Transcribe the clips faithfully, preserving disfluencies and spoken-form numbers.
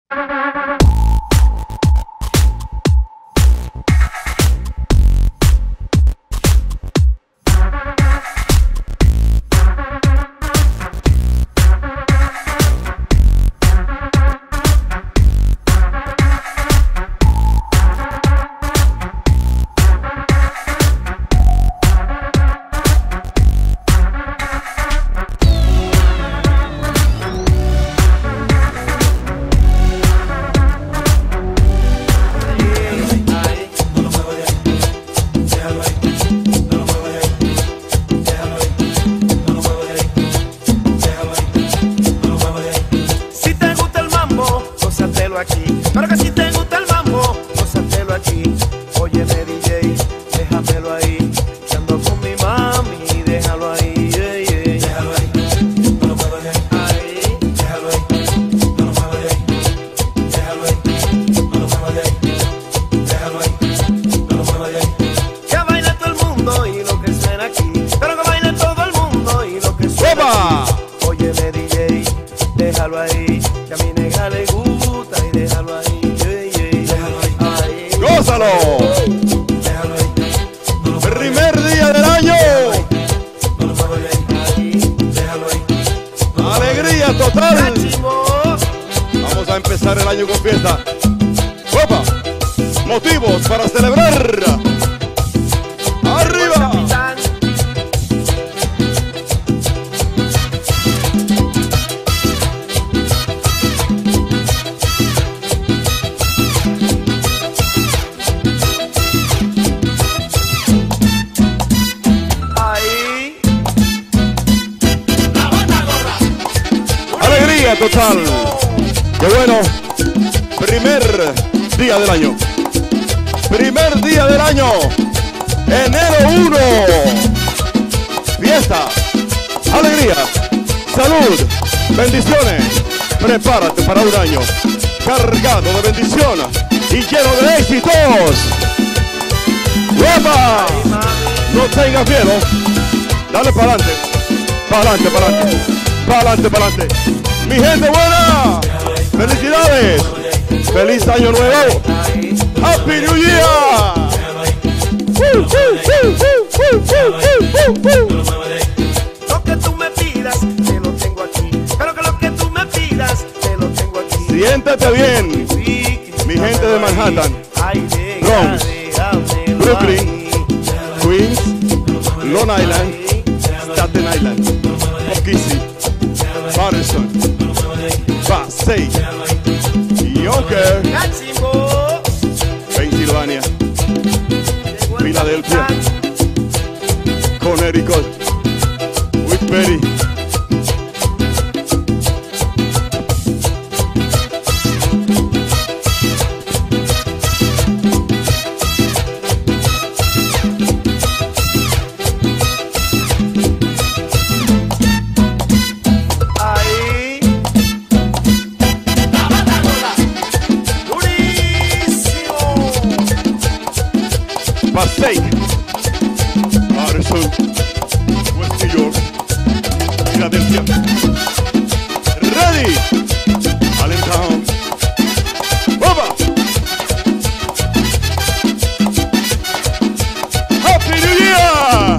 Aquí, pero que si te gusta el mambo, gózatelo aquí. Óyeme D J, déjamelo ahí, que ando con mi mami, déjalo ahí, yeah, yeah. Déjalo ahí, no lo muevas de ahí, ahí. Déjalo ahí, no lo muevas de ahí. Déjalo ahí, no lo muevas de ahí. Déjalo ahí, no lo muevas de ahí. Que baile todo el mundo y lo que suena aquí, pero que baile todo el mundo y lo que suena aquí. Óyeme D J, déjalo ahí, que a mi negra le gusta. Déjalo ahí, yeah, yeah. Déjalo ahí, ahí. ¡Gózalo! Déjalo ahí. Primer día del año. No lo muevas de ahí, déjalo ahí. Alegría total. Vamos a empezar el año con fiesta. ¡Opa! Motivos para celebrar. ¡Arriba! Total, qué bueno. Primer día del año. Primer día del año. Enero uno. Fiesta, alegría, salud, bendiciones. Prepárate para un año cargado de bendiciones y lleno de éxitos. ¡Guapa! No tengas miedo. Dale para adelante. Para adelante, para adelante. Para adelante, para adelante. Mi gente buena, felicidades, feliz año nuevo, Happy New Year. Lo que tú me pidas, te lo tengo aquí, pero que lo que tú me pidas, te lo tengo aquí. Siéntate bien, mi gente de Manhattan, Bronx, Brooklyn, Queens, Long Island, Staten Island, Poughkeepsie, Patterson, Passaic, Yonkers, Pensilvania, Filadelfia, Connecticut, Whitberry. Passaic, Patterson, West New York, Philadelphia. Ready, Allentown, Baba. Happy New Year.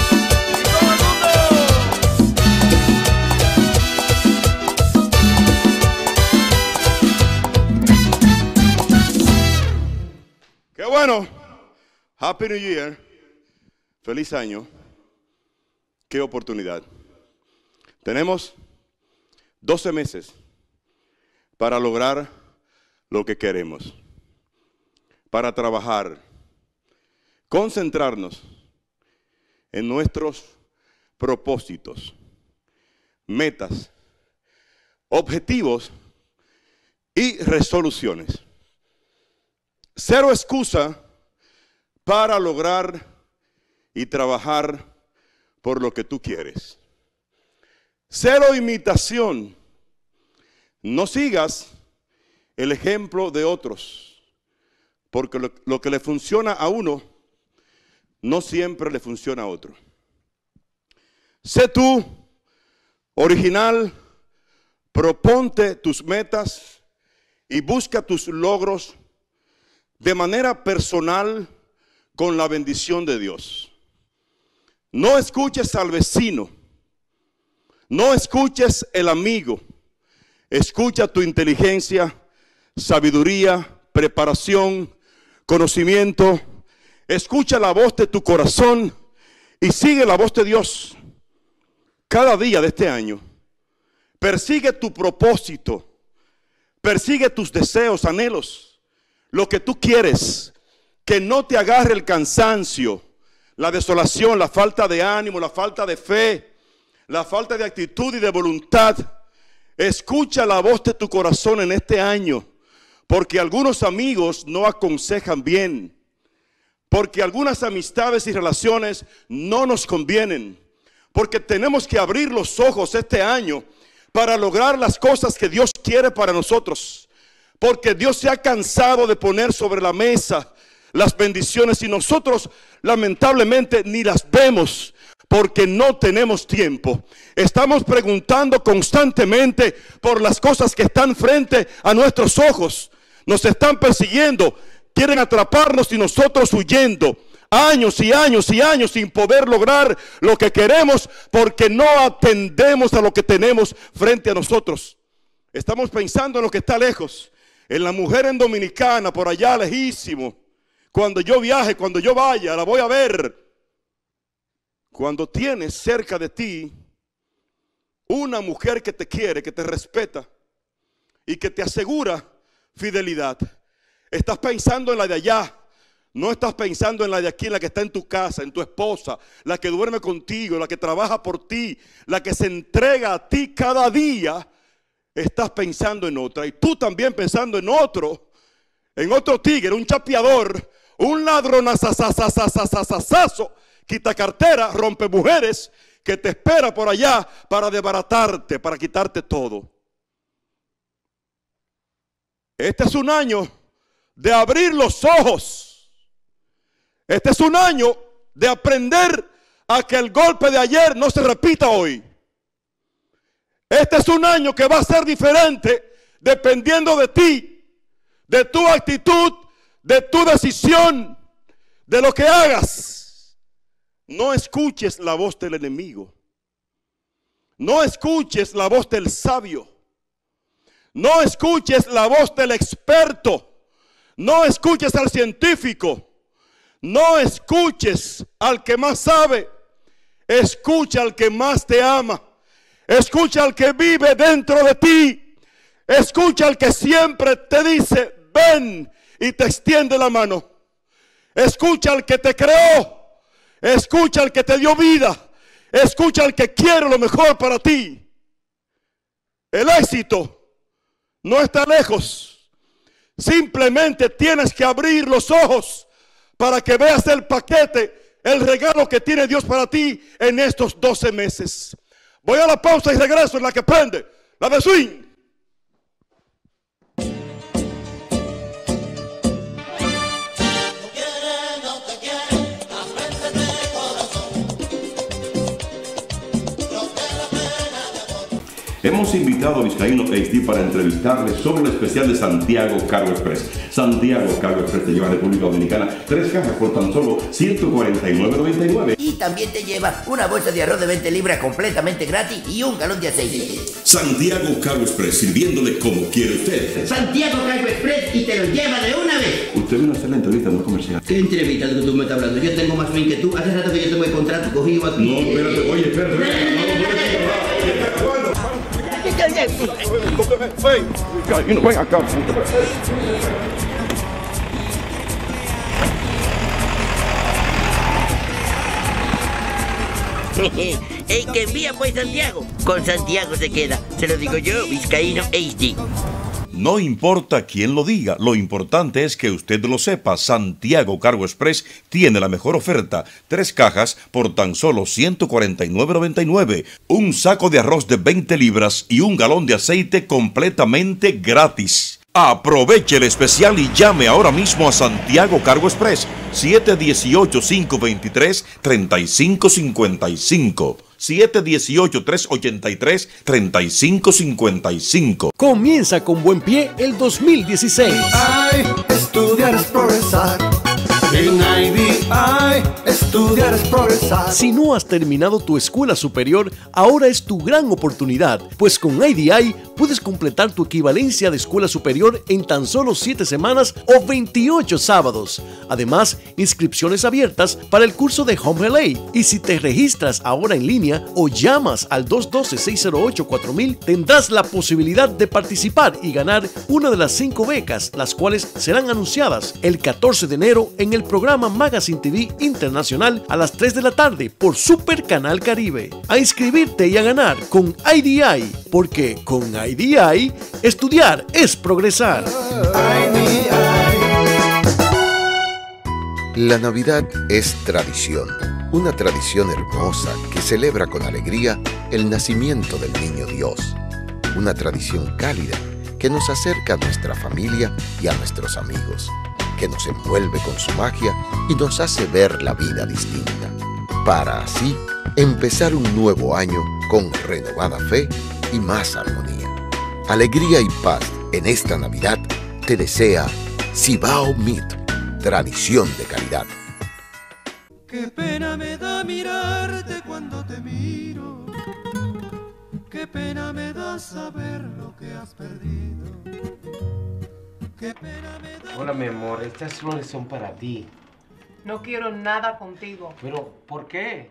Qué bueno. Happy New Year, feliz año, qué oportunidad. Tenemos doce meses para lograr lo que queremos, para trabajar, concentrarnos en nuestros propósitos, metas, objetivos y resoluciones. Cero excusa para lograr y trabajar por lo que tú quieres. Cero imitación. No sigas el ejemplo de otros, porque lo, lo que le funciona a uno, no siempre le funciona a otro. Sé tú, original, proponte tus metas y busca tus logros de manera personal con la bendición de Dios. No escuches al vecino, no escuches el amigo, escucha tu inteligencia, sabiduría, preparación, conocimiento. Escucha la voz de tu corazón y sigue la voz de Dios. Cada día de este año, persigue tu propósito, persigue tus deseos, anhelos, lo que tú quieres, que no te agarre el cansancio, la desolación, la falta de ánimo, la falta de fe, la falta de actitud y de voluntad. Escucha la voz de tu corazón en este año, porque algunos amigos no aconsejan bien, porque algunas amistades y relaciones no nos convienen, porque tenemos que abrir los ojos este año para lograr las cosas que Dios quiere para nosotros, porque Dios se ha cansado de poner sobre la mesa las bendiciones y nosotros lamentablemente ni las vemos porque no tenemos tiempo. Estamos preguntando constantemente por las cosas que están frente a nuestros ojos. Nos están persiguiendo, quieren atraparnos y nosotros huyendo. Años y años y años sin poder lograr lo que queremos porque no atendemos a lo que tenemos frente a nosotros. Estamos pensando en lo que está lejos, en la mujer en Dominicana, por allá lejísimo. Cuando yo viaje, cuando yo vaya, la voy a ver. Cuando tienes cerca de ti una mujer que te quiere, que te respeta y que te asegura fidelidad, estás pensando en la de allá. No estás pensando en la de aquí, en la que está en tu casa, en tu esposa, la que duerme contigo, la que trabaja por ti, la que se entrega a ti cada día. Estás pensando en otra y tú también pensando en otro, en otro tigre, un chapeador, un ladrón asasasasasasasasazo, quita cartera, rompe mujeres, que te espera por allá para desbaratarte, para quitarte todo. Este es un año de abrir los ojos. Este es un año de aprender a que el golpe de ayer no se repita hoy. Este es un año que va a ser diferente dependiendo de ti, de tu actitud, de tu decisión, de lo que hagas. No escuches la voz del enemigo. No escuches la voz del sabio. No escuches la voz del experto. No escuches al científico. No escuches al que más sabe. Escucha al que más te ama. Escucha al que vive dentro de ti. Escucha al que siempre te dice ven y te extiende la mano. Escucha al que te creó. Escucha al que te dio vida. Escucha al que quiere lo mejor para ti. El éxito no está lejos. Simplemente tienes que abrir los ojos para que veas el paquete, el regalo que tiene Dios para ti en estos doce meses. Voy a la pausa y regreso en la que prende la de swing. Hemos invitado a Vizcaíno H D para entrevistarle sobre el especial de Santiago Cargo Express. Santiago Cargo Express te lleva a República Dominicana tres cajas por tan solo ciento cuarenta y nueve noventa y nueve. Y también te lleva una bolsa de arroz de veinte libras completamente gratis y un galón de aceite. Santiago Cargo Express, sirviéndole como quiere usted. Santiago Cargo Express y te lo lleva de una vez. Usted vino a hacer la entrevista, no comercial. ¿Qué entrevista de que tú me estás hablando? Yo tengo más fin que tú. Hace rato que yo tengo el contrato cogido aquí. No, espérate, oye, espérate. No, no, no, Ven acá. El que envía pues Santiago, con Santiago se queda. Se lo digo yo, Vizcaíno H D. No importa quién lo diga, lo importante es que usted lo sepa. Santiago Cargo Express tiene la mejor oferta. Tres cajas por tan solo ciento cuarenta y nueve noventa y nueve. Un saco de arroz de veinte libras y un galón de aceite completamente gratis. Aproveche el especial y llame ahora mismo a Santiago Cargo Express. siete uno ocho, cinco dos tres, tres cinco cinco cinco. siete uno ocho, tres ocho tres, tres cinco cinco cinco. Comienza con buen pie el dos mil dieciséis. Ay, estudiar es progresar. En I D I, estudiar es progresar. Si no has terminado tu escuela superior, ahora es tu gran oportunidad, pues con I D I puedes completar tu equivalencia de escuela superior en tan solo siete semanas o veintiocho sábados. Además, inscripciones abiertas para el curso de Home Relay. Y si te registras ahora en línea o llamas al dos uno dos, seis cero ocho, cuatro mil, tendrás la posibilidad de participar y ganar una de las cinco becas, las cuales serán anunciadas el catorce de enero en el programa Magazine T V Internacional a las tres de la tarde por Super Canal Caribe. A inscribirte y a ganar con I D I, porque con I D I, estudiar es progresar. La Navidad es tradición, una tradición hermosa que celebra con alegría el nacimiento del niño Dios. Una tradición cálida que nos acerca a nuestra familia y a nuestros amigos, que nos envuelve con su magia y nos hace ver la vida distinta, para así empezar un nuevo año con renovada fe y más armonía. Alegría y paz en esta Navidad te desea Cibao Meat, tradición de calidad. Qué pena me da mirarte cuando te miro. Qué pena me da saber lo que has perdido. Qué pena me da... Hola, mi amor, estas flores son para ti. No quiero nada contigo. Pero, ¿por qué?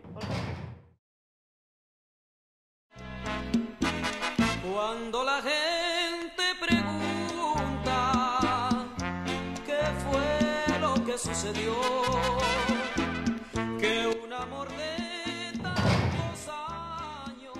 Cuando la gente pregunta qué fue lo que sucedió, que un amor de tantos años.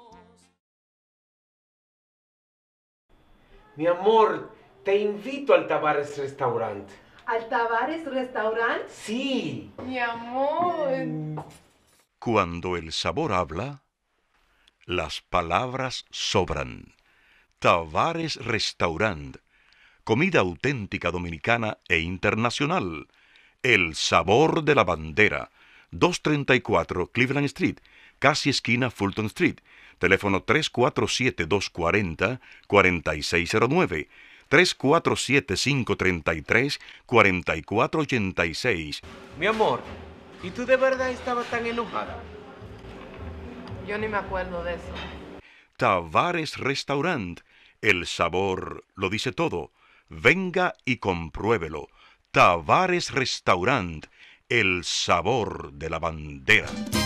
Mi amor, te invito al Tavares Restaurant. ¿Al Tavares Restaurant? Sí. Mi amor. Cuando el sabor habla, las palabras sobran. Tavares Restaurant, comida auténtica dominicana e internacional. El sabor de la bandera. doscientos treinta y cuatro Cleveland Street, casi esquina Fulton Street. Teléfono tres cuatro siete, dos cuatro cero, cuatro seis cero nueve. tres cuatro siete, cinco tres tres, cuatro cuatro ocho seis. Mi amor, ¿y tú de verdad estabas tan enojada? Yo ni me acuerdo de eso. Tavares Restaurant, el sabor lo dice todo. Venga y compruébelo. Tavares Restaurant, el sabor de la bandera.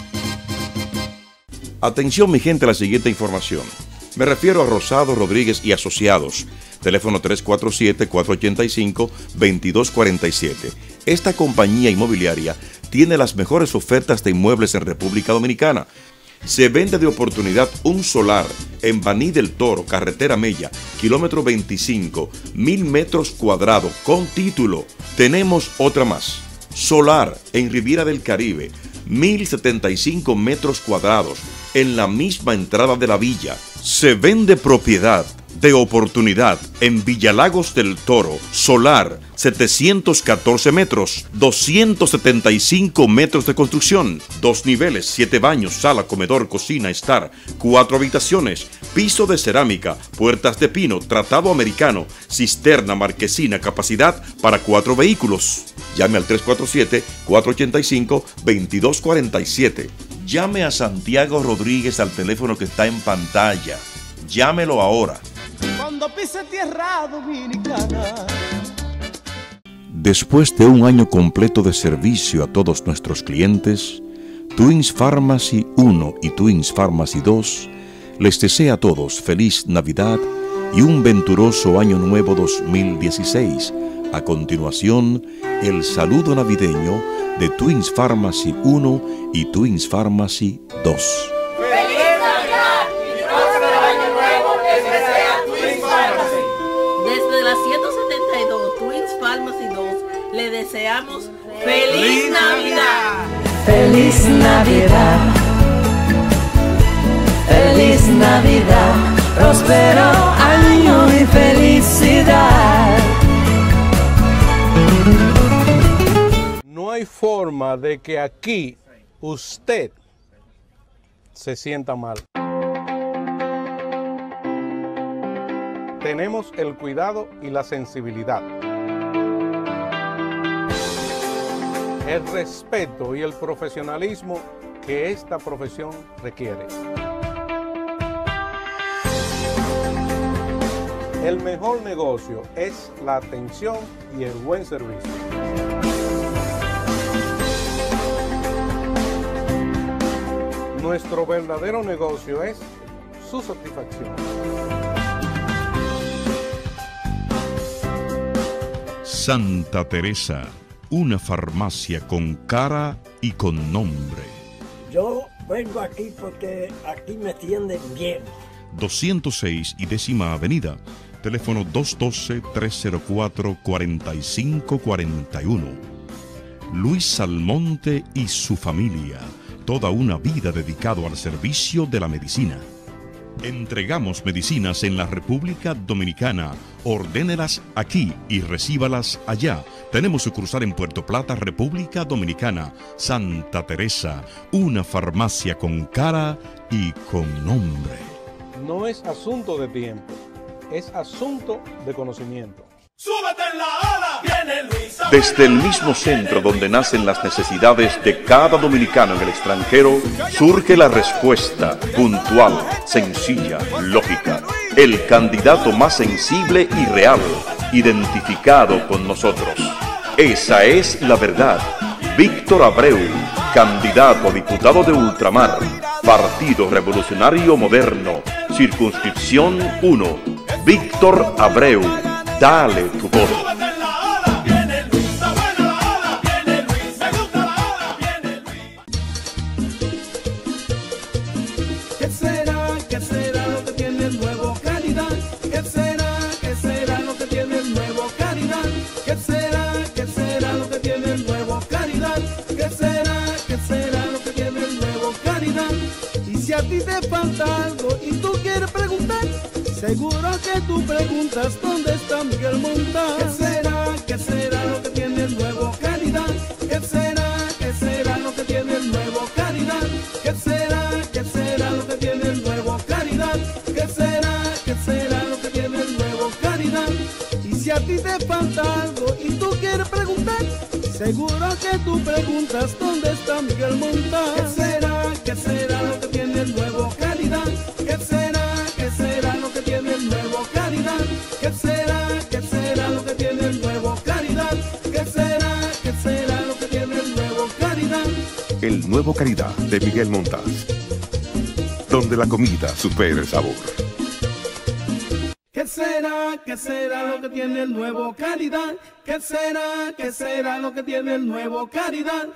Atención mi gente a la siguiente información. Me refiero a Rosado Rodríguez y Asociados. Teléfono tres cuatro siete, cuatro ocho cinco, dos dos cuatro siete. Esta compañía inmobiliaria tiene las mejores ofertas de inmuebles en República Dominicana. Se vende de oportunidad un solar en Baní del Toro, carretera Mella, kilómetro veinticinco, mil metros cuadrados con título. Tenemos otra más. Solar en Riviera del Caribe, mil setenta y cinco metros cuadrados, en la misma entrada de la villa. Se vende propiedad de oportunidad en Villalagos del Toro, solar, setecientos catorce metros, doscientos setenta y cinco metros de construcción, dos niveles, siete baños, sala, comedor, cocina, estar, cuatro habitaciones, piso de cerámica, puertas de pino, tratado americano, cisterna, marquesina, capacidad para cuatro vehículos. Llame al tres cuatro siete, cuatro ocho cinco, dos dos cuatro siete. Llame a Santiago Rodríguez al teléfono que está en pantalla. Llámelo ahora. Cuando pise tierra dominicana. Después de un año completo de servicio a todos nuestros clientes, Twins Pharmacy uno y Twins Pharmacy dos les desea a todos feliz Navidad y un venturoso año nuevo dos mil dieciséis. A continuación, el saludo navideño de Twins Pharmacy uno y Twins Pharmacy dos. ¡Feliz Navidad! Y próspero año nuevo les desea Twins Pharmacy. Desde la ciento setenta y dos Twins Pharmacy dos le deseamos ¡Feliz Navidad! ¡Feliz Navidad! ¡Feliz Navidad! ¡Próspero año y felicidad! No hay forma de que aquí usted se sienta mal. Tenemos el cuidado y la sensibilidad, el respeto y el profesionalismo que esta profesión requiere. El mejor negocio es la atención y el buen servicio. Nuestro verdadero negocio es su satisfacción. Santa Teresa, una farmacia con cara y con nombre. Yo vengo aquí porque aquí me atienden bien. doscientos seis y décima avenida, teléfono dos uno dos, tres cero cuatro, cuatro cinco cuatro uno. Luis Salmonte y su familia, toda una vida dedicado al servicio de la medicina. Entregamos medicinas en la República Dominicana. Ordénelas aquí y recíbalas allá. Tenemos sucursal en Puerto Plata, República Dominicana. Santa Teresa, una farmacia con cara y con nombre. No es asunto de tiempo, es asunto de conocimiento. ¡Súbete en la ola! ¡Viene Luis! Desde el mismo centro donde nacen las necesidades de cada dominicano en el extranjero, surge la respuesta puntual, sencilla, lógica. El candidato más sensible y real, identificado con nosotros. Esa es la verdad. Víctor Abreu, candidato a diputado de Ultramar, Partido Revolucionario Moderno, circunscripción uno. Víctor Abreu, dale tu voto. ¿Qué será, qué será lo que tiene el nuevo Caridad? ¿Qué será, qué será lo que tiene el nuevo Caridad? ¿Qué será, qué será lo que tiene el nuevo Caridad? ¿Qué será, qué será lo que tiene el nuevo Caridad? Y si a ti te falta algo y tú quieres preguntar, seguro que tú preguntas dónde está Miguel Montaz. ¿Qué será, qué será lo que tiene el nuevo Caridad? ¿Qué será, qué será lo que tiene el nuevo Caridad? ¿Qué será, qué será lo que tiene el nuevo Caridad? ¿Qué será, qué será lo que tiene el nuevo Caridad? Y si a ti te falta algo y tú quieres preguntar, seguro que tú preguntas dónde está Miguel Montaz. ¿Qué será, qué será lo que tiene el nuevo Caridad? ¿Qué será, qué será lo que tiene el nuevo Caridad? ¿Qué será, qué será lo que tiene el nuevo Caridad? ¿Qué será, qué será lo que tiene el nuevo Caridad? El nuevo Caridad de Miguel Montaz, donde la comida supera el sabor. ¿Qué será, qué será lo que tiene el nuevo Caridad? ¿Qué será, qué será lo que tiene el nuevo Caridad?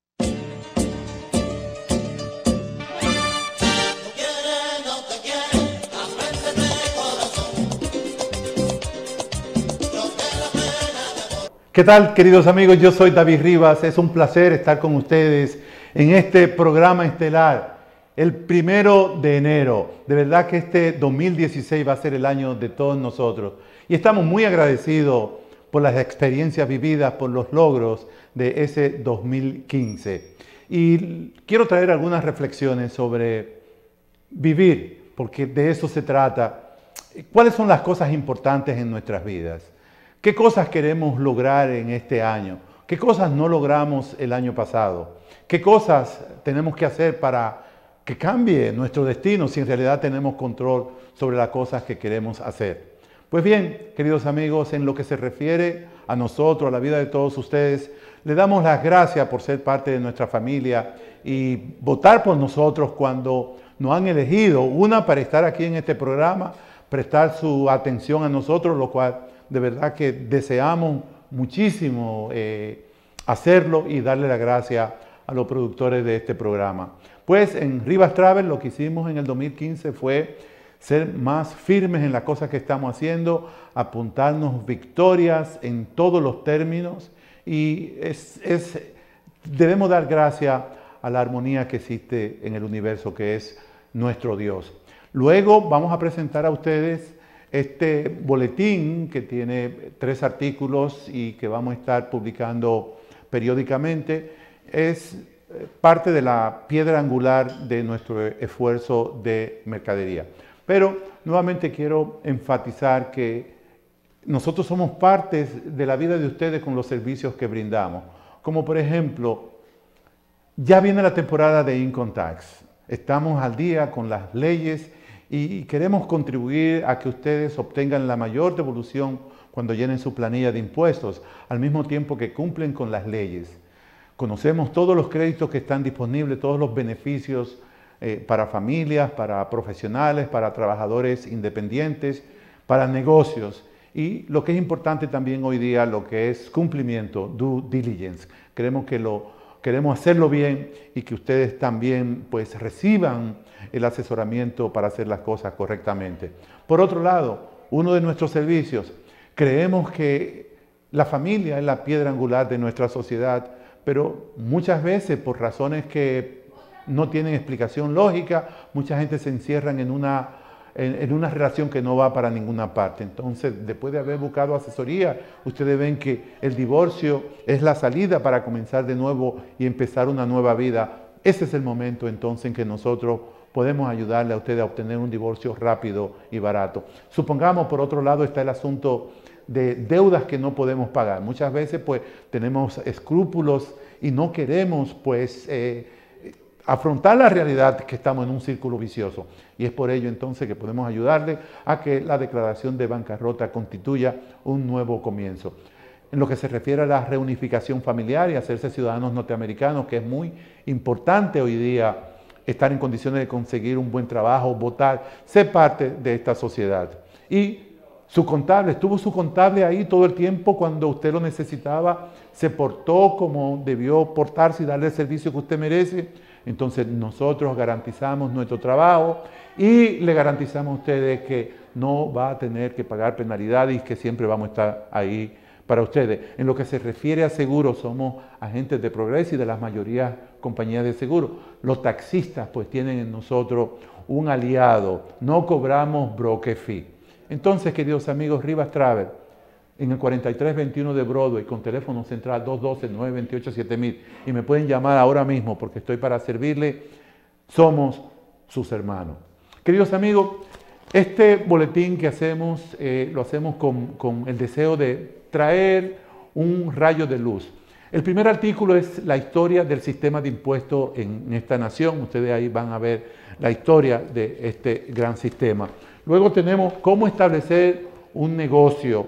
¿Qué tal, queridos amigos? Yo soy David Rivas. Es un placer estar con ustedes en este programa estelar, el primero de enero. De verdad que este dos mil dieciséis va a ser el año de todos nosotros. Y estamos muy agradecidos por las experiencias vividas, por los logros de ese dos mil quince. Y quiero traer algunas reflexiones sobre vivir, porque de eso se trata. ¿Cuáles son las cosas importantes en nuestras vidas? ¿Qué cosas queremos lograr en este año? ¿Qué cosas no logramos el año pasado? ¿Qué cosas tenemos que hacer para que cambie nuestro destino si en realidad tenemos control sobre las cosas que queremos hacer? Pues bien, queridos amigos, en lo que se refiere a nosotros, a la vida de todos ustedes, le damos las gracias por ser parte de nuestra familia y votar por nosotros cuando nos han elegido, una para estar aquí en este programa, prestar su atención a nosotros, lo cual de verdad que deseamos muchísimo eh, hacerlo y darle la gracia a los productores de este programa. Pues en Rivas Travel lo que hicimos en el dos mil quince fue ser más firmes en las cosas que estamos haciendo, apuntarnos victorias en todos los términos y es, es, debemos dar gracias a la armonía que existe en el universo, que es nuestro Dios. Luego vamos a presentar a ustedes este boletín que tiene tres artículos y que vamos a estar publicando periódicamente. Es parte de la piedra angular de nuestro esfuerzo de mercadería. Pero nuevamente quiero enfatizar que nosotros somos partes de la vida de ustedes con los servicios que brindamos. Como por ejemplo, ya viene la temporada de Income Tax. Estamos al día con las leyes y queremos contribuir a que ustedes obtengan la mayor devolución cuando llenen su planilla de impuestos, al mismo tiempo que cumplen con las leyes. Conocemos todos los créditos que están disponibles, todos los beneficios eh, para familias, para profesionales, para trabajadores independientes, para negocios. Y lo que es importante también hoy día, lo que es cumplimiento, due diligence. Queremos, que lo, queremos hacerlo bien y que ustedes también pues, reciban el asesoramiento para hacer las cosas correctamente. Por otro lado, uno de nuestros servicios, creemos que la familia es la piedra angular de nuestra sociedad, pero muchas veces por razones que no tienen explicación lógica, mucha gente se encierran en una, en, en una relación que no va para ninguna parte. Entonces, después de haber buscado asesoría, ustedes ven que el divorcio es la salida para comenzar de nuevo y empezar una nueva vida. Ese es el momento entonces en que nosotros podemos ayudarle a ustedes a obtener un divorcio rápido y barato. Supongamos, por otro lado, está el asunto de deudas que no podemos pagar. Muchas veces pues tenemos escrúpulos y no queremos pues eh, afrontar la realidad que estamos en un círculo vicioso. Y es por ello entonces que podemos ayudarle a que la declaración de bancarrota constituya un nuevo comienzo. En lo que se refiere a la reunificación familiar y hacerse ciudadanos norteamericanos, que es muy importante hoy día estar en condiciones de conseguir un buen trabajo, votar, ser parte de esta sociedad. Y su contable, estuvo su contable ahí todo el tiempo cuando usted lo necesitaba, se portó como debió portarse y darle el servicio que usted merece. Entonces nosotros garantizamos nuestro trabajo y le garantizamos a ustedes que no va a tener que pagar penalidades y que siempre vamos a estar ahí para ustedes. En lo que se refiere a seguros, somos agentes de Progreso y de las mayorías compañías de seguros. Los taxistas pues tienen en nosotros un aliado, no cobramos broker fee. Entonces, queridos amigos, Rivas Travel, en el cuarenta y tres veintiuno de Broadway, con teléfono central dos uno dos, nueve dos ocho, siete mil, y me pueden llamar ahora mismo porque estoy para servirle, somos sus hermanos. Queridos amigos, este boletín que hacemos, eh, lo hacemos con, con el deseo de traer un rayo de luz. El primer artículo es la historia del sistema de impuestos en esta nación. Ustedes ahí van a ver la historia de este gran sistema. Luego tenemos cómo establecer un negocio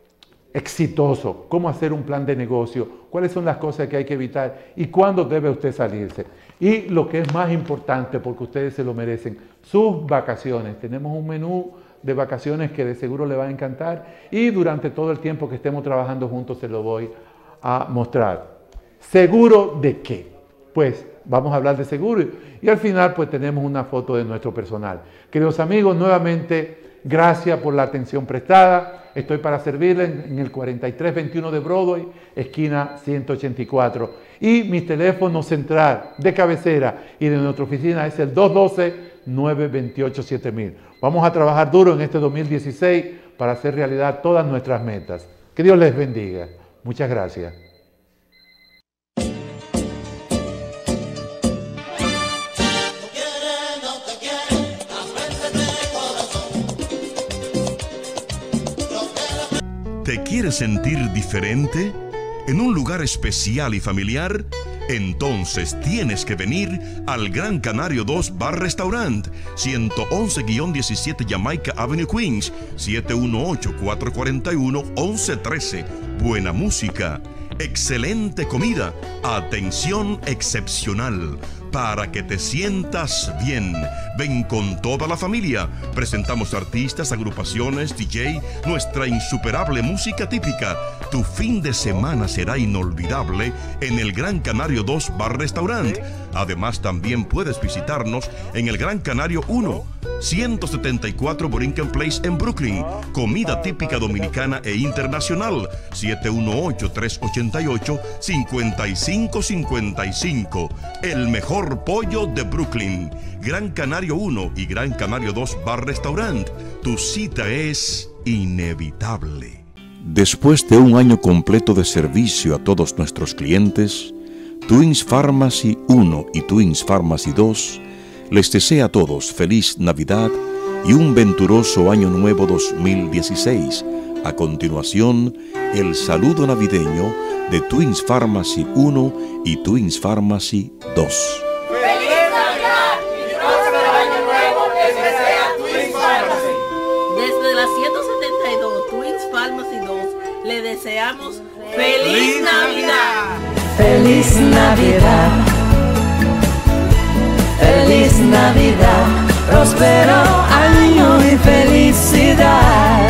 exitoso, cómo hacer un plan de negocio, cuáles son las cosas que hay que evitar y cuándo debe usted salirse. Y lo que es más importante, porque ustedes se lo merecen, sus vacaciones. Tenemos un menú de vacaciones que de seguro le va a encantar y durante todo el tiempo que estemos trabajando juntos se lo voy a mostrar. ¿Seguro de qué? Pues vamos a hablar de seguro y al final pues tenemos una foto de nuestro personal. Queridos amigos, nuevamente gracias por la atención prestada. Estoy para servirle en el cuarenta y tres veintiuno de Broadway, esquina ciento ochenta y cuatro. Y mi teléfono central de cabecera y de nuestra oficina es el dos uno dos, nueve dos ocho, siete mil. Vamos a trabajar duro en este dos mil dieciséis para hacer realidad todas nuestras metas. Que Dios les bendiga. Muchas gracias. ¿Te quieres sentir diferente? ¿En un lugar especial y familiar? Entonces tienes que venir al Gran Canario dos Bar Restaurant, ciento once guion diecisiete Jamaica Avenue, Queens, siete uno ocho, cuatro cuatro uno, once uno tres. Buena música, excelente comida, atención excepcional. Para que te sientas bien, ven con toda la familia. Presentamos artistas, agrupaciones, D J, nuestra insuperable música típica. Tu fin de semana será inolvidable en el Gran Canario dos Bar Restaurant. Además, también puedes visitarnos en el Gran Canario uno, ciento setenta y cuatro Borinquen Place en Brooklyn. Comida típica dominicana e internacional. siete uno ocho, tres ocho ocho, cinco cinco cinco cinco. El mejor pollo de Brooklyn. Gran Canario uno y Gran Canario dos Bar Restaurant. Tu cita es inevitable. Después de un año completo de servicio a todos nuestros clientes, Twins Pharmacy uno y Twins Pharmacy dos les desea a todos feliz Navidad y un venturoso Año Nuevo dos mil dieciséis. A continuación, el saludo navideño de Twins Pharmacy uno y Twins Pharmacy dos. ¡Feliz Navidad y próspero Año Nuevo les desea Twins Pharmacy! Desde la ciento setenta y dos Twins Pharmacy dos le deseamos ¡Feliz Navidad! Feliz Navidad, feliz Navidad, próspero año y felicidad.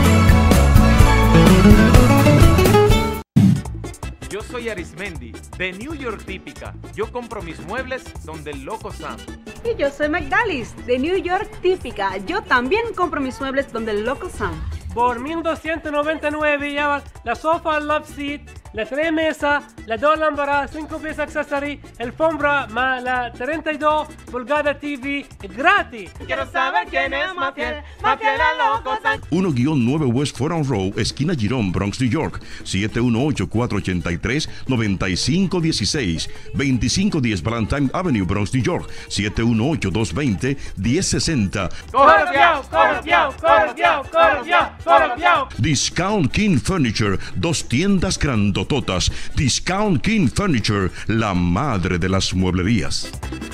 Yo soy Arismendi, de New York Típica. Yo compro mis muebles donde el Loco Sam. Y yo soy Magdalis, de New York Típica. Yo también compro mis muebles donde el Loco Sam. Por mil doscientos noventa y nueve llevan la sofá Love Seat, la tres mesa, la dos lámparas, cinco piezas accessory, el alfombra más la treinta y dos pulgada T V gratis. Quiero saber quién es más fiel, más fiel a Loco Sam. uno nueve West Forum Row, esquina Girón, Bronx, New York. siete uno ocho, cuatro ocho tres, nueve cinco uno seis. veinticinco diez Valentine Avenue, Bronx, New York. siete uno ocho, dos dos cero, uno cero seis cero. Corre piao, corre piao, corre piao, corre piao, corre piao. Discount King Furniture, dos tiendas grandototas. Discount King Furniture, la madre de las mueblerías.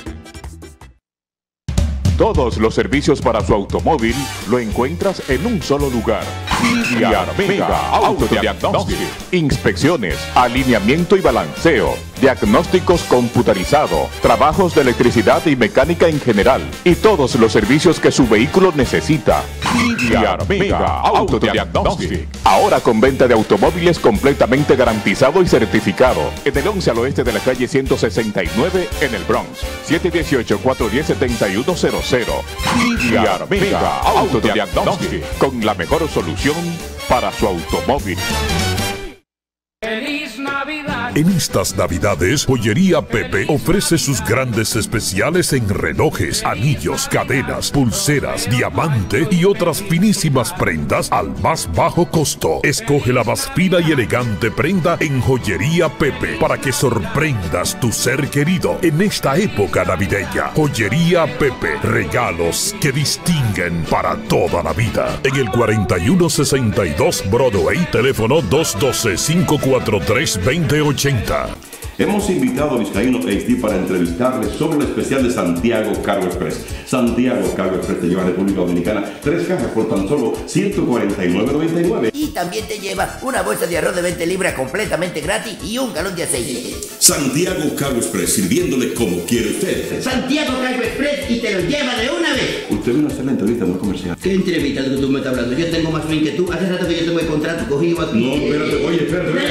Todos los servicios para su automóvil lo encuentras en un solo lugar. Diar Mega Autodiagnóstico. Inspecciones, alineamiento y balanceo, diagnósticos computarizados, trabajos de electricidad y mecánica en general y todos los servicios que su vehículo necesita. Diar Mega Autodiagnóstico. Ahora con venta de automóviles completamente garantizado y certificado. En el once al oeste de la calle ciento sesenta y nueve en el Bronx. siete uno ocho, cuatro uno cero, siete uno cero cero. Diar Mega Autodiagnóstico. Con la mejor solución para su automóvil. ¡Feliz Navidad! En estas Navidades, Joyería Pepe ofrece sus grandes especiales en relojes, anillos, cadenas, pulseras, diamante y otras finísimas prendas al más bajo costo. Escoge la más fina y elegante prenda en Joyería Pepe para que sorprendas tu ser querido en esta época navideña. Joyería Pepe, regalos que distinguen para toda la vida. En el cuarenta y uno sesenta y dos Broadway, teléfono dos uno dos, cinco cuatro tres, dos cero ocho cero. Hemos invitado a Vizcaíno H D para entrevistarles sobre el especial de Santiago Cargo Express. Santiago Cargo Express te lleva a República Dominicana tres cajas por tan solo ciento cuarenta y nueve noventa y nueve. Y también te lleva una bolsa de arroz de veinte libras completamente gratis y un galón de aceite. Santiago Cargo Express, sirviéndole como quiere usted. Santiago Cargo Express y te lo lleva de una vez. Usted vino a hacer la entrevista muy comercial. ¿Qué entrevista de que tú me estás hablando? Yo tengo más fin que tú. Hace rato que yo tengo el contrato cogido aquí. No, espérate, oye, espérate. No,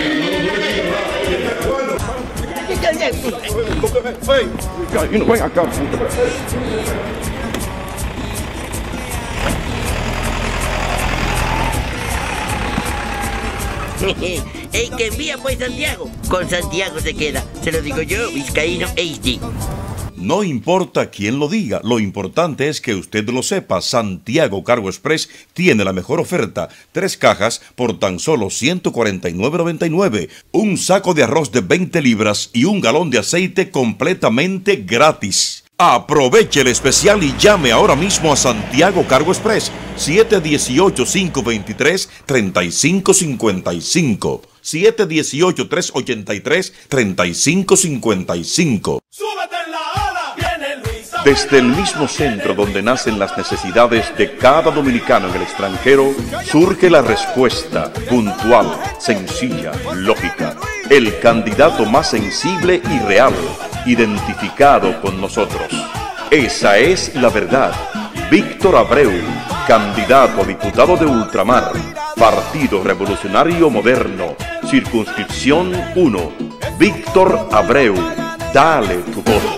no, ven acá. El que envía pues Santiago, con Santiago se queda. Se lo digo yo, Vizcaíno H D. No importa quién lo diga, lo importante es que usted lo sepa. Santiago Cargo Express tiene la mejor oferta. Tres cajas por tan solo ciento cuarenta y nueve noventa y nueve. Un saco de arroz de veinte libras y un galón de aceite completamente gratis. Aproveche el especial y llame ahora mismo a Santiago Cargo Express. siete uno ocho, cinco dos tres, tres cinco cinco cinco. siete uno ocho, tres ocho tres, tres cinco cinco cinco. ¡Súbete en la ola! ¡Viene Luis! Desde el mismo centro donde nacen las necesidades de cada dominicano en el extranjero, surge la respuesta puntual, sencilla, lógica. El candidato más sensible y real, identificado con nosotros. Esa es la verdad. Víctor Abreu, candidato a diputado de Ultramar, Partido Revolucionario Moderno, Circunscripción uno. Víctor Abreu, dale tu voto.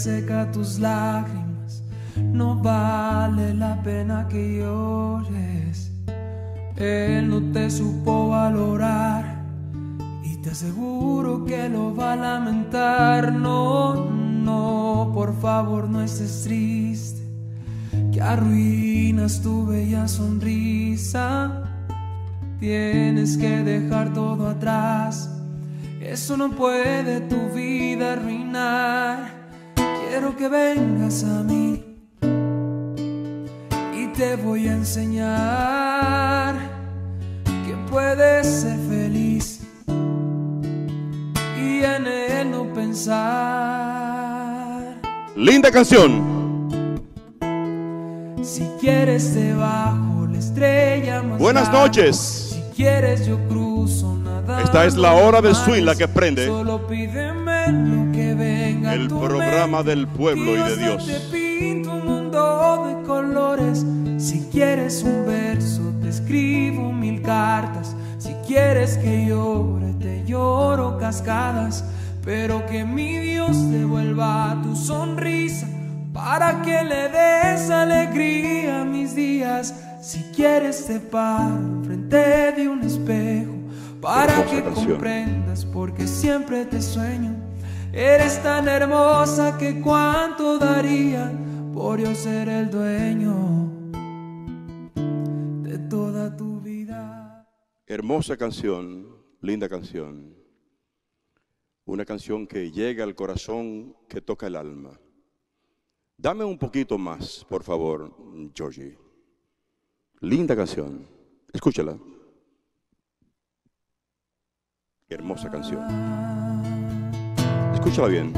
seca tus lágrimas, no vale la pena que llores. Él no te supo valorar y te aseguro que lo va a lamentar. No, no, por favor no estés triste, que arruinas tu bella sonrisa. Tienes que dejar todo atrás, eso no puede tu vida arruinar. Quiero que vengas a mí y te voy a enseñar que puedes ser feliz y en él no pensar. Linda canción. Si quieres debajo la estrella más Buenas grande, noches. si quieres yo cruzo nadando. Esta es la hora del swing, la que prende. Solo pídeme lo que venga. El programa del pueblo y de Dios. Te pinto un mundo de colores. Si quieres un verso te escribo mil cartas. Si quieres que llore te lloro cascadas. Pero que mi Dios devuelva tu sonrisa para que le des alegría a mis días. Si quieres te paro frente de un espejo para que comprendas porque siempre te sueño. Eres tan hermosa que cuánto daría por yo ser el dueño de toda tu vida. Hermosa canción, linda canción. Una canción que llega al corazón, que toca el alma. Dame un poquito más, por favor, Georgie. Linda canción. Escúchala. Hermosa canción. Escúchala bien.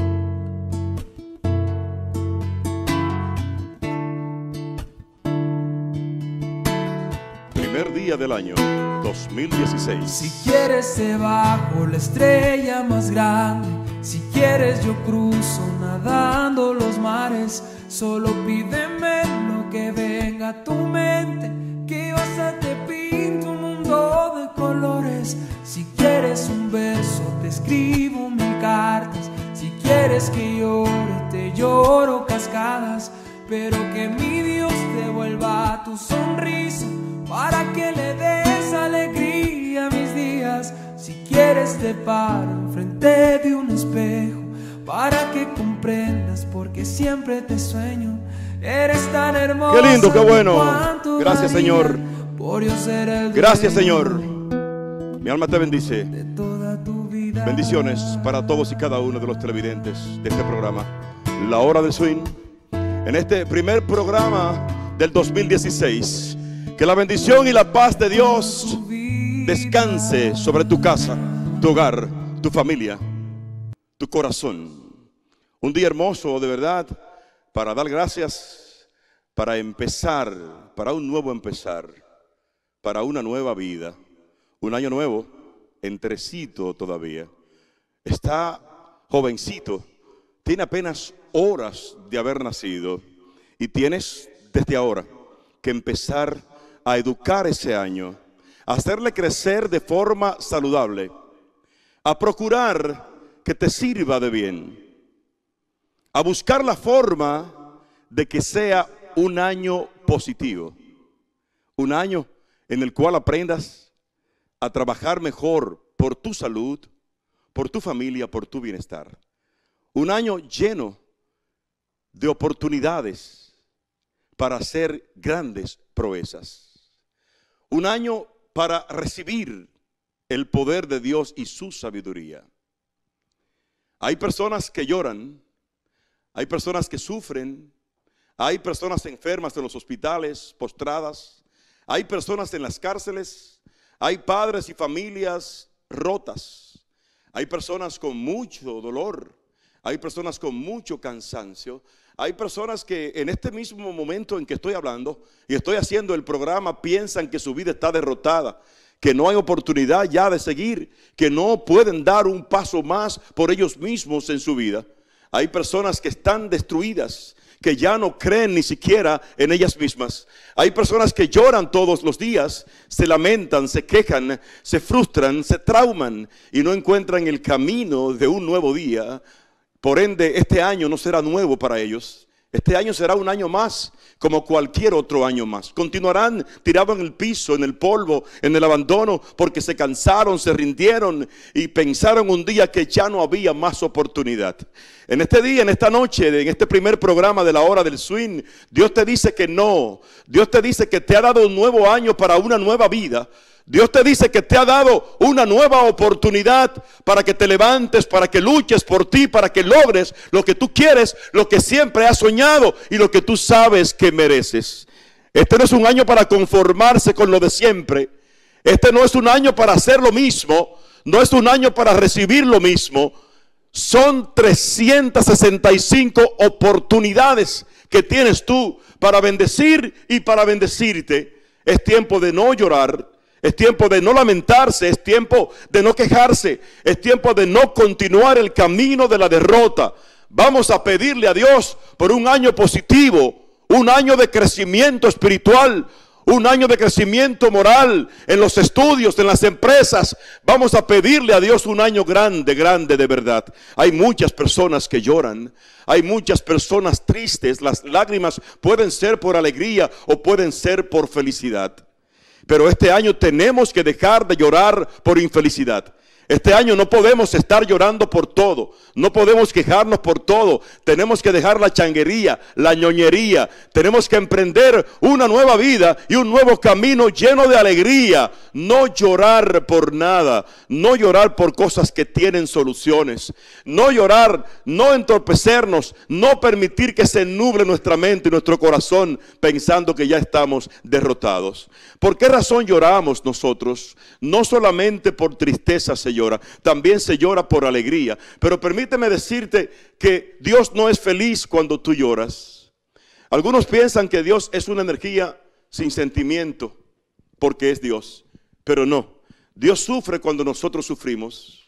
Primer día del año dos mil dieciséis. Si quieres debajo la estrella más grande, si quieres yo cruzo nadando los mares. Solo pídeme lo que venga a tu mente, que yo hasta te pinto un mundo de colores. Si quieres un verso te escribo mil cartas. Si quieres que llore te lloro cascadas. Pero que mi Dios devuelva tu sonrisa para que le des alegría a mis días. Si quieres te paro enfrente de un espejo para que comprendas porque siempre te sueño. Eres tan hermosa. Qué lindo, qué bueno. Gracias, Señor. Por yo ser el Gracias, Señor. Mi alma te bendice. Bendiciones para todos y cada uno de los televidentes de este programa, La Hora del Swing. En este primer programa del dos mil dieciséis, que la bendición y la paz de Dios descanse sobre tu casa, tu hogar, tu familia, tu corazón. Un día hermoso, de verdad, para dar gracias, para empezar, para un nuevo empezar, para una nueva vida, un año nuevo, entrecito todavía. Está jovencito, tiene apenas horas de haber nacido y tienes desde ahora que empezar a educar ese año, a hacerle crecer de forma saludable, a procurar que te sirva de bien, a buscar la forma de que sea un año positivo, un año en el cual aprendas a trabajar mejor por tu salud, por tu familia, por tu bienestar. Un año lleno de oportunidades para hacer grandes proezas. Un año para recibir el poder de Dios y su sabiduría. Hay personas que lloran, hay personas que sufren, hay personas enfermas en los hospitales, postradas, hay personas en las cárceles, hay padres y familias rotas, hay personas con mucho dolor, hay personas con mucho cansancio, hay personas que en este mismo momento en que estoy hablando y estoy haciendo el programa piensan que su vida está derrotada, que no hay oportunidad ya de seguir, que no pueden dar un paso más por ellos mismos en su vida. Hay personas que están destruidas, que ya no creen ni siquiera en ellas mismas. Hay personas que lloran todos los días, se lamentan, se quejan, se frustran, se trauman y no encuentran el camino de un nuevo día Por ende, este año no será nuevo para ellos. Este año será un año más, como cualquier otro año más. Continuarán tirados en el piso, en el polvo, en el abandono, porque se cansaron, se rindieron y pensaron un día que ya no había más oportunidad. En este día, en esta noche, en este primer programa de la hora del swing, Dios te dice que no. Dios te dice que te ha dado un nuevo año para una nueva vida. Dios te dice que te ha dado una nueva oportunidad para que te levantes, para que luches por ti, para que logres lo que tú quieres, lo que siempre has soñado y lo que tú sabes que mereces. Este no es un año para conformarse con lo de siempre. Este no es un año para hacer lo mismo. No es un año para recibir lo mismo. Son trescientas sesenta y cinco oportunidades que tienes tú para bendecir y para bendecirte. Es tiempo de no llorar. Es tiempo de no lamentarse, es tiempo de no quejarse, es tiempo de no continuar el camino de la derrota. Vamos a pedirle a Dios por un año positivo, un año de crecimiento espiritual, un año de crecimiento moral en los estudios, en las empresas. Vamos a pedirle a Dios un año grande, grande de verdad. Hay muchas personas que lloran, hay muchas personas tristes. Las lágrimas pueden ser por alegría o pueden ser por felicidad. Pero este año tenemos que dejar de llorar por infelicidad. Este año no podemos estar llorando por todo, no podemos quejarnos por todo. Tenemos que dejar la changuería, la ñoñería. Tenemos que emprender una nueva vida y un nuevo camino lleno de alegría. No llorar por nada, no llorar por cosas que tienen soluciones. No llorar, no entorpecernos, no permitir que se nuble nuestra mente y nuestro corazón pensando que ya estamos derrotados. ¿Por qué razón lloramos nosotros? No solamente por tristeza se llora, también se llora por alegría. Pero permíteme decirte que Dios no es feliz cuando tú lloras. Algunos piensan que Dios es una energía sin sentimiento porque es Dios, pero no. Dios sufre cuando nosotros sufrimos.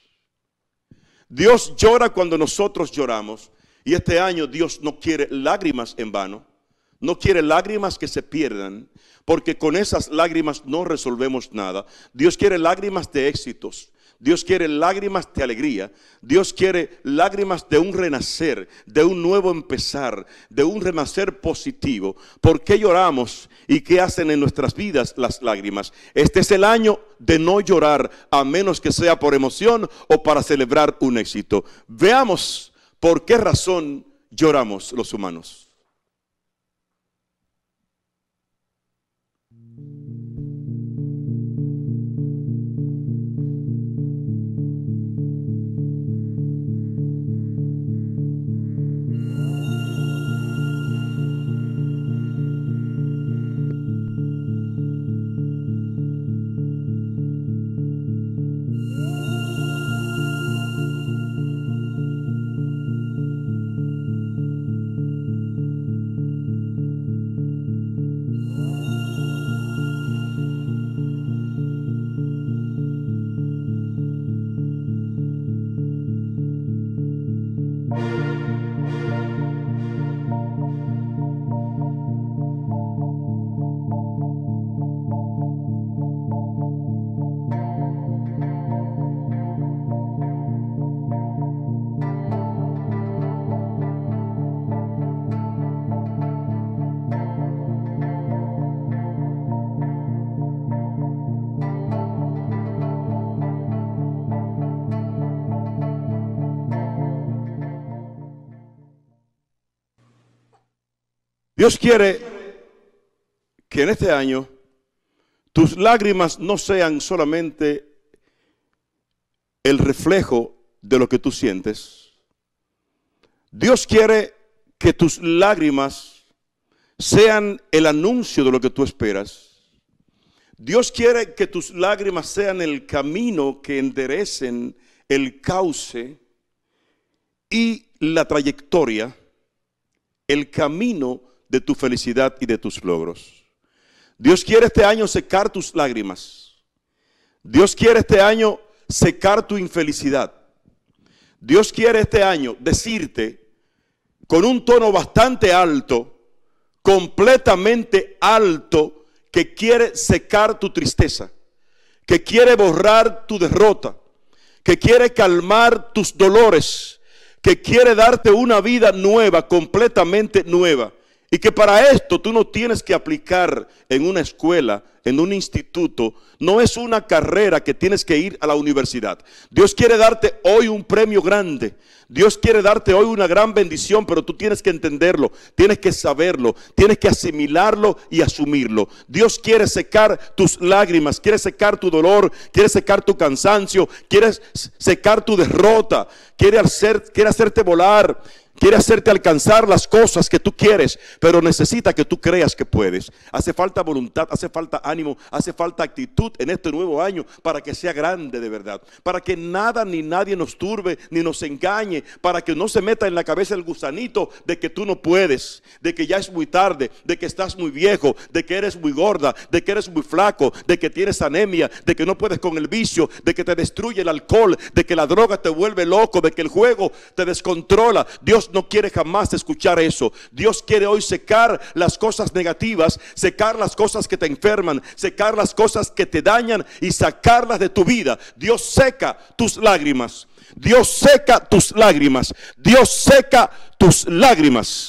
Dios llora cuando nosotros lloramos. Y este año Dios no quiere lágrimas en vano, no quiere lágrimas que se pierdan, porque con esas lágrimas no resolvemos nada. Dios quiere lágrimas de éxitos. Dios quiere lágrimas de alegría. Dios quiere lágrimas de un renacer, de un nuevo empezar, de un renacer positivo. ¿Por qué lloramos y qué hacen en nuestras vidas las lágrimas? Este es el año de no llorar, a menos que sea por emoción o para celebrar un éxito. Veamos por qué razón lloramos los humanos. Dios quiere que en este año tus lágrimas no sean solamente el reflejo de lo que tú sientes. Dios quiere que tus lágrimas sean el anuncio de lo que tú esperas. Dios quiere que tus lágrimas sean el camino que enderecen el cauce y la trayectoria, el camino de tu felicidad y de tus logros. Dios quiere este año secar tus lágrimas. Dios quiere este año secar tu infelicidad. Dios quiere este año decirte con un tono bastante alto, completamente alto, que quiere secar tu tristeza, que quiere borrar tu derrota, que quiere calmar tus dolores, que quiere darte una vida nueva, completamente nueva. Y que para esto tú no tienes que aplicar en una escuela, en un instituto. No es una carrera que tienes que ir a la universidad. Dios quiere darte hoy un premio grande. Dios quiere darte hoy una gran bendición, pero tú tienes que entenderlo, tienes que saberlo, tienes que asimilarlo y asumirlo. Dios quiere secar tus lágrimas, quiere secar tu dolor, quiere secar tu cansancio, quiere secar tu derrota, quiere, hacer, quiere hacerte volar. Quiere hacerte alcanzar las cosas que tú quieres, pero necesita que tú creas que puedes. Hace falta voluntad, hace falta ánimo, hace falta actitud en este nuevo año para que sea grande de verdad. Para que nada ni nadie nos turbe ni nos engañe. Para que no se meta en la cabeza el gusanito de que tú no puedes, de que ya es muy tarde, de que estás muy viejo, de que eres muy gorda, de que eres muy flaco, de que tienes anemia, de que no puedes con el vicio, de que te destruye el alcohol, de que la droga te vuelve loco, de que el juego te descontrola. Dios no quiere jamás escuchar eso. Dios quiere hoy secar las cosas negativas, secar las cosas que te enferman, secar las cosas que te dañan y sacarlas de tu vida. Dios seca tus lágrimas. Dios seca tus lágrimas. Dios seca tus lágrimas.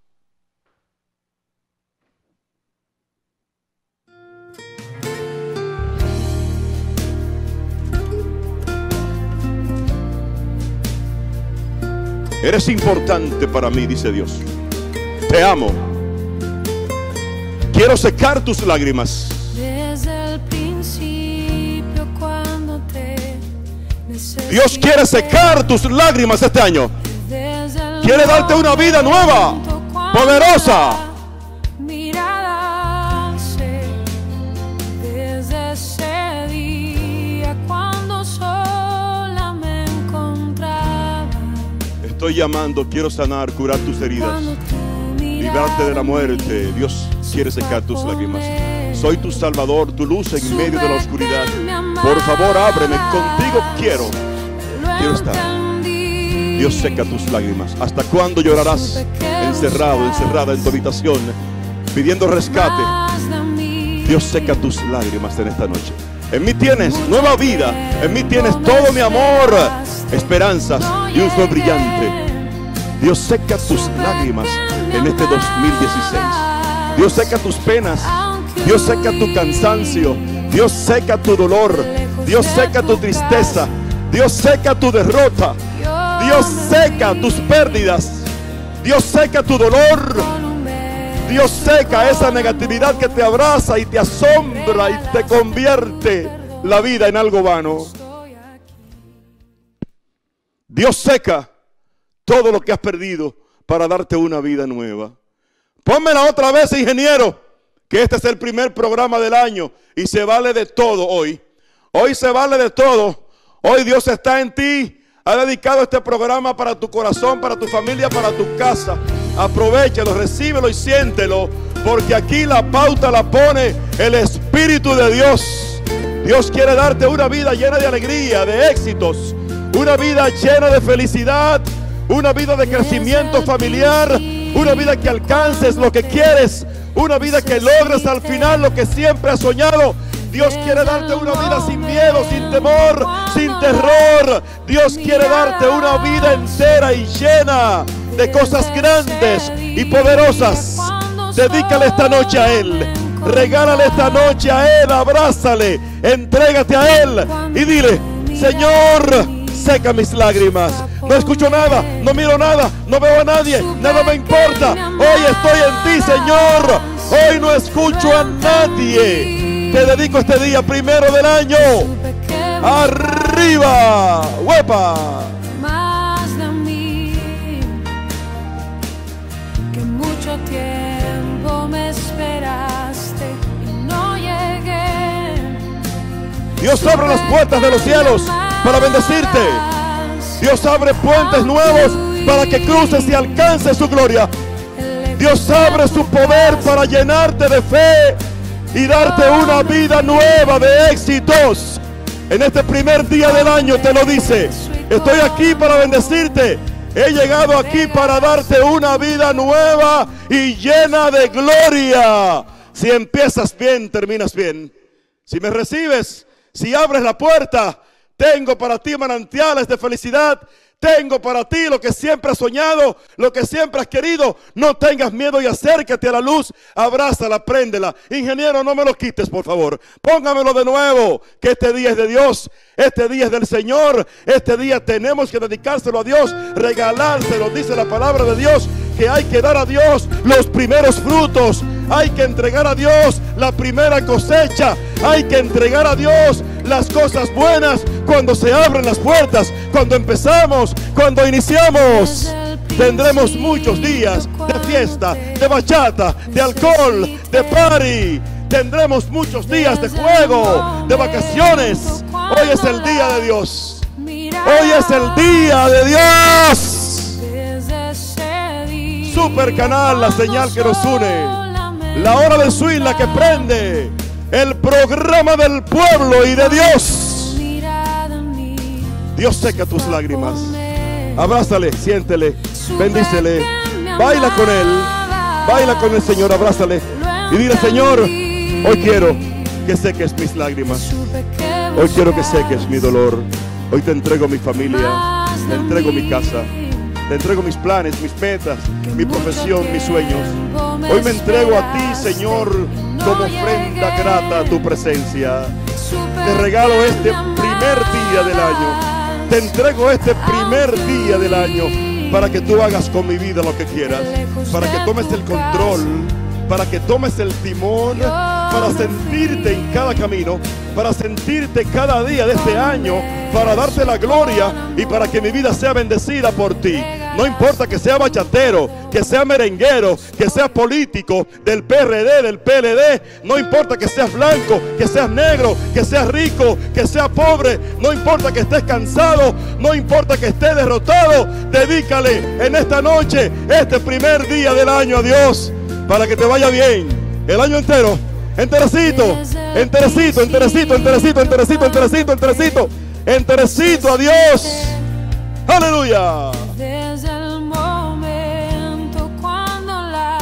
Eres importante para mí, dice Dios. Te amo. Quiero secar tus lágrimas. Desde el principio cuando te necesité, Dios quiere secar tus lágrimas este año. Quiere darte una vida nueva, poderosa. Mirada sé, desde ese día cuando sola me encontraba. Estoy llamando, quiero sanar, curar tus heridas, librarte de la muerte. Dios quiere secar tus lágrimas. Soy tu Salvador, tu luz en medio de la oscuridad. Por favor, ábreme, contigo quiero. Quiero estar. Dios seca tus lágrimas. ¿Hasta cuándo llorarás encerrado, encerrada en tu habitación, pidiendo rescate? Dios seca tus lágrimas en esta noche. En mí tienes nueva vida, en mí tienes todo mi amor, esperanzas y un sol brillante. Dios seca tus lágrimas en este dos mil dieciséis. Dios seca tus penas, Dios seca tu cansancio, Dios seca tu dolor, Dios seca tu tristeza, Dios seca tu derrota, Dios seca tus pérdidas, Dios seca tu dolor, Dios seca esa negatividad que te abraza y te asombra y te convierte la vida en algo vano. Dios seca todo lo que has perdido para darte una vida nueva. Pónmela otra vez, ingeniero, que este es el primer programa del año y se vale de todo hoy. Hoy se vale de todo. Hoy Dios está en ti. Ha dedicado este programa para tu corazón, para tu familia, para tu casa. Aprovéchalo, recíbelo y siéntelo, porque aquí la pauta la pone el Espíritu de Dios. Dios quiere darte una vida llena de alegría, de éxitos, una vida llena de felicidad, una vida de crecimiento familiar, una vida que alcances lo que quieres, una vida que logres al final lo que siempre has soñado. Dios quiere darte una vida sin miedo, sin temor, sin terror. Dios quiere darte una vida entera y llena de cosas grandes y poderosas. Dedícale esta noche a Él. Regálale esta noche a Él. Abrázale. Entrégate a Él y dile: Señor, seca mis lágrimas. No escucho nada, no miro nada, no veo a nadie, nada me importa. Hoy estoy en ti, Señor. Hoy no escucho a nadie. Te dedico este día primero del año. Arriba, huepa. Más de mí, que mucho tiempo me esperaste y no llegué. Dios abre las puertas de los cielos para bendecirte. Dios abre puentes nuevos para que cruces y alcances su gloria. Dios abre su poder para llenarte de fe y darte una vida nueva de éxitos. En este primer día del año te lo dice: estoy aquí para bendecirte. He llegado aquí para darte una vida nueva y llena de gloria. Si empiezas bien, terminas bien. Si me recibes, si abres la puerta, tengo para ti manantiales de felicidad. Tengo para ti lo que siempre has soñado, lo que siempre has querido. No tengas miedo y acércate a la luz. Abrázala, préndela. Ingeniero, no me lo quites, por favor. Póngamelo de nuevo, que este día es de Dios. Este día es del Señor. Este día tenemos que dedicárselo a Dios, regalárselo. Dice la palabra de Dios que hay que dar a Dios los primeros frutos. Hay que entregar a Dios la primera cosecha. Hay que entregar a Dios las cosas buenas cuando se abren las puertas, cuando empezamos, cuando iniciamos. Tendremos muchos días de fiesta, de bachata, de alcohol, de party. Tendremos muchos días de juego, de vacaciones. Hoy es el día de Dios. Hoy es el día de Dios. Super Canal, la señal que nos une. La hora del swing, la que prende. El programa del pueblo y de Dios. Dios seca tus lágrimas. Abrázale, siéntele, bendícele. Baila con Él. Baila con el Señor, abrázale. Y dile: Señor, hoy quiero que seques mis lágrimas. Hoy quiero que seques mi dolor. Hoy te entrego mi familia. Te entrego mi casa. Te entrego mis planes, mis metas, mi profesión, mis sueños. Hoy me entrego a ti, Señor, como ofrenda grata a tu presencia. Te regalo este primer día del año. Te entrego este primer día del año para que tú hagas con mi vida lo que quieras. Para que tomes el control, para que tomes el timón, para sentirte en cada camino, para sentirte cada día de este año, para darte la gloria y para que mi vida sea bendecida por ti. No importa que sea bachatero, que sea merenguero, que sea político, del P R D, del P L D. No importa que seas blanco, que seas negro, que seas rico, que seas pobre. No importa que estés cansado, no importa que estés derrotado. Dedícale en esta noche, este primer día del año, a Dios, para que te vaya bien el año entero. Enterecito, enterecito, enterecito, enterecito, enterecito, enterecito, enterecito, enterecito a Dios. Aleluya. Desde el momento cuando la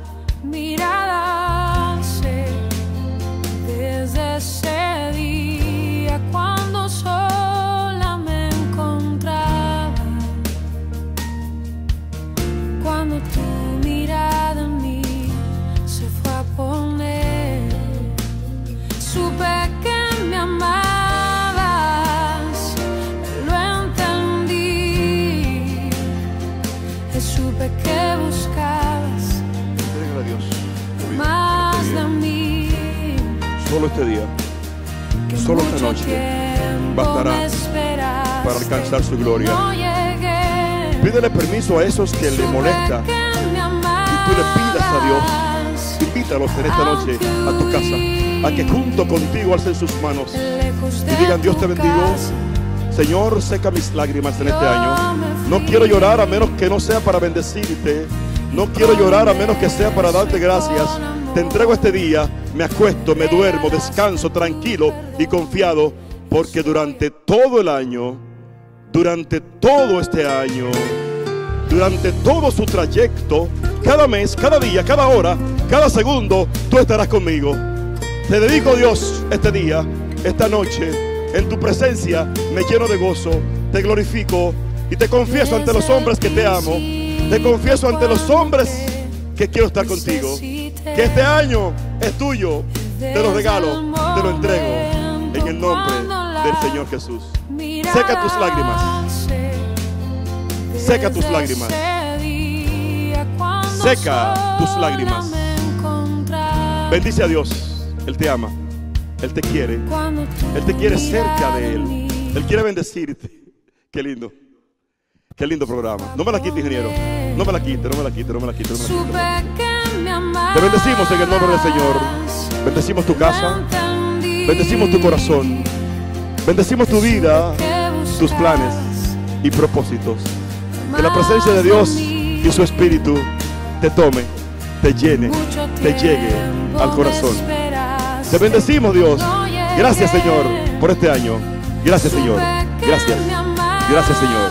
mirada se, desde ese día cuando sola me encontraba, cuando tu mirada en mí se fue a poner, supe que me amabas. Supe que buscabas a Dios. más de mí. Solo este día, solo esta noche bastará para alcanzar su gloria. Pídele permiso a esos que le molesta y tú le pidas a Dios. Invítalos en esta noche a tu casa, a que junto contigo alcen sus manos y digan: Dios te bendigo. Señor, seca mis lágrimas en este año. No quiero llorar a menos que no sea para bendecirte. No quiero llorar a menos que sea para darte gracias. Te entrego este día, me acuesto, me duermo, descanso tranquilo y confiado, porque durante todo el año, durante todo este año, durante todo su trayecto, cada mes, cada día, cada hora, cada segundo, tú estarás conmigo. Te dedico, Dios, este día, esta noche. En tu presencia me lleno de gozo, te glorifico y te confieso ante los hombres que te amo. Te confieso ante los hombres que quiero estar contigo. Que este año es tuyo, te lo regalo, te lo entrego en el nombre del Señor Jesús. Seca tus lágrimas, seca tus lágrimas, seca tus lágrimas. Bendice a Dios, Él te ama. Él te quiere, Él te quiere cerca de Él, Él quiere bendecirte. Qué lindo, qué lindo programa. No me la quite, ingeniero, no me la quite, no me la quite, no me la quite, no me la quite. Te bendecimos en el nombre del Señor. Bendecimos tu casa, bendecimos tu corazón, bendecimos tu vida, tus planes y propósitos. Que la presencia de Dios y su Espíritu te tome, te llene, te llegue al corazón. Te bendecimos, Dios. Gracias, Señor, por este año. Gracias, Señor. Gracias. Gracias, Señor.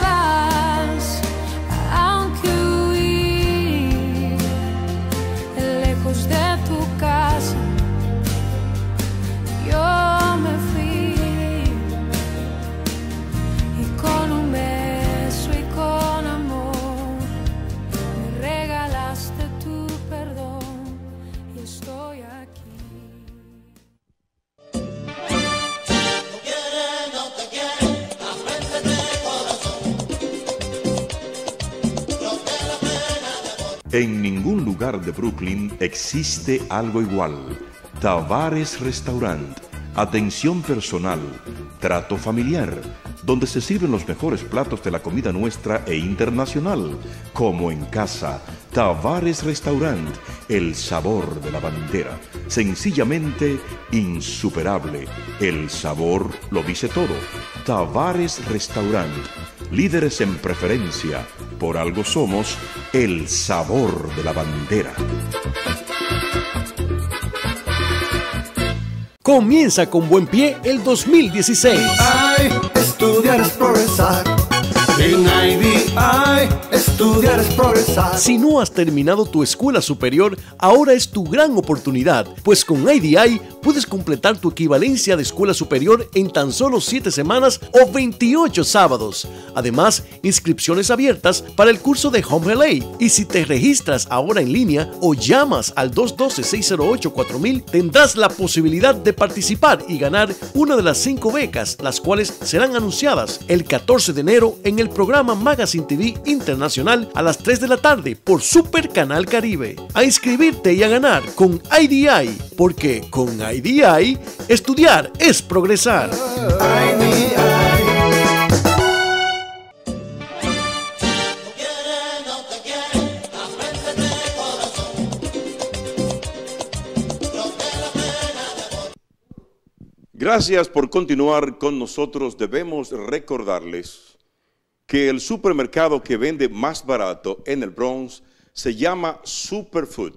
Aunque huí lejos de tu casa, yo me fui y con un beso y En ningún lugar de Brooklyn existe algo igual. Tavares Restaurant. Atención personal, trato familiar, donde se sirven los mejores platos de la comida nuestra e internacional, como en casa. Tavares Restaurant, el sabor de la bandera. Sencillamente insuperable. El sabor lo dice todo. Tavares Restaurant, líderes en preferencia. Por algo somos el sabor de la bandera. Comienza con buen pie el dos mil dieciséis. Ay, estudiar es progresar. En I D I, estudiar es progresar. Si no has terminado tu escuela superior, ahora es tu gran oportunidad, pues con I D I puedes completar tu equivalencia de escuela superior en tan solo siete semanas o veintiocho sábados. Además, inscripciones abiertas para el curso de Home Relay. Y si te registras ahora en línea o llamas al dos uno dos, seis cero ocho, cuatro mil, tendrás la posibilidad de participar y ganar una de las cinco becas, las cuales serán anunciadas el catorce de enero en el programa Magazine T V Internacional a las tres de la tarde por Super Canal Caribe. A inscribirte y a ganar con I D I, porque con I D I, estudiar es progresar. I D I. Gracias por continuar con nosotros. Debemos recordarles que el supermercado que vende más barato en el Bronx se llama Superfood.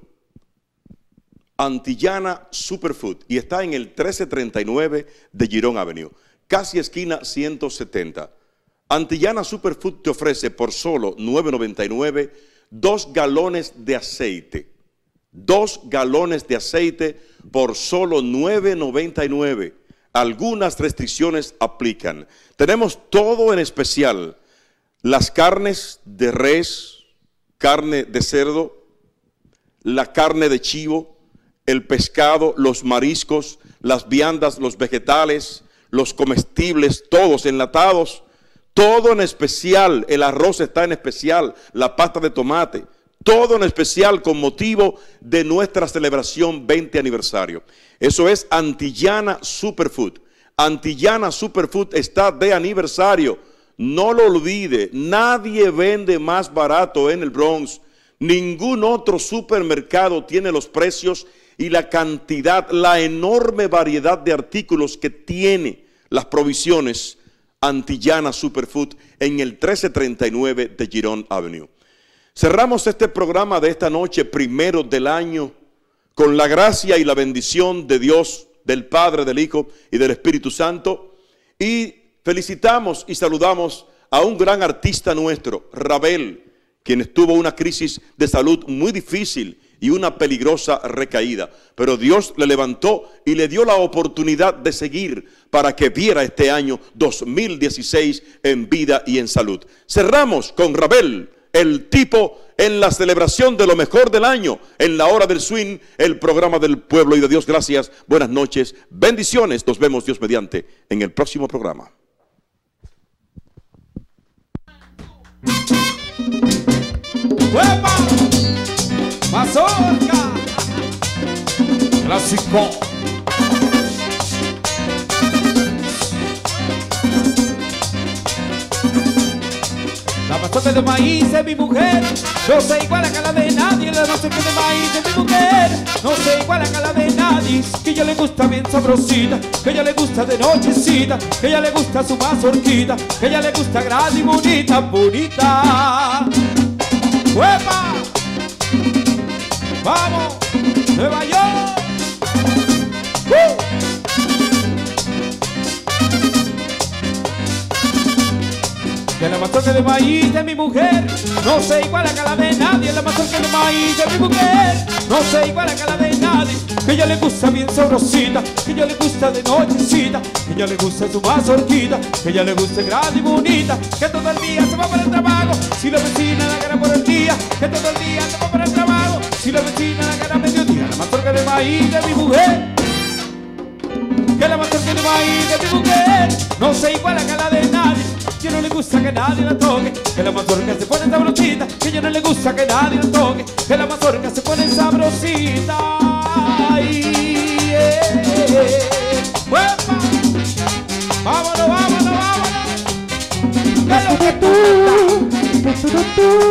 Antillana Superfood, y está en el trece treinta y nueve de Girón Avenue, casi esquina ciento setenta. Antillana Superfood te ofrece por solo nueve noventa y nueve dos galones de aceite. Dos galones de aceite por solo nueve noventa y nueve. Algunas restricciones aplican. Tenemos todo en especial. Las carnes de res, carne de cerdo, la carne de chivo, el pescado, los mariscos, las viandas, los vegetales, los comestibles, todos enlatados, todo en especial. El arroz está en especial, la pasta de tomate, todo en especial con motivo de nuestra celebración veinte aniversario. Eso es Antillana Superfood. Antillana Superfood está de aniversario. No lo olvide, nadie vende más barato en el Bronx. Ningún otro supermercado tiene los precios y la cantidad, la enorme variedad de artículos que tiene las provisiones Antillana Superfood en el trece treinta y nueve de Girón Avenue. Cerramos este programa de esta noche, primero del año, con la gracia y la bendición de Dios, del Padre, del Hijo y del Espíritu Santo, y felicitamos y saludamos a un gran artista nuestro, Rabel, quien tuvo una crisis de salud muy difícil y una peligrosa recaída, pero Dios le levantó y le dio la oportunidad de seguir para que viera este año dos mil dieciséis en vida y en salud. Cerramos con Rabel, el tipo, en la celebración de lo mejor del año, en la hora del swing, el programa del pueblo y de Dios. Gracias, buenas noches, bendiciones, nos vemos Dios mediante en el próximo programa. ¡Huepa! ¡Mazorca! Clásico. La mazorca de maíz es mi mujer, no se iguala a la de nadie. La mazorca de maíz es mi mujer, no se iguala a la de nadie. Que ella le gusta bien sabrosita, que ella le gusta de nochecita, que ella le gusta su mazorquita, que ella le gusta grande y bonita, bonita. ¡Huepa! ¡Vamos! ¡Nueva York! ¡Uh! Que la mazorca de maíz de mi mujer no se iguala a la de nadie. La mazorca de maíz de mi mujer no se iguala a la de nadie. Que ella le gusta bien sabrosita, que ella le gusta de nochecita, que ella le gusta su mazorquita, que ella le gusta grande y bonita. Que todo el día se va para el trabajo, si la vecina la gana por el día. Que todo el día se va para el trabajo, si la vecina la gana a mediodía. La mazorca de maíz de mi mujer, que la mazorca de maíz de mi mujer no se iguala a la de nadie. Que no le gusta gusta que nadie la toque, que la mazorca se pone sabrosita, que ella no le gusta que nadie la toque, que la mazorca se pone sabrosita. Ay, yeah. ¡Uepa! Vámonos, vámonos, vámonos. ¿Qué es lo que tú?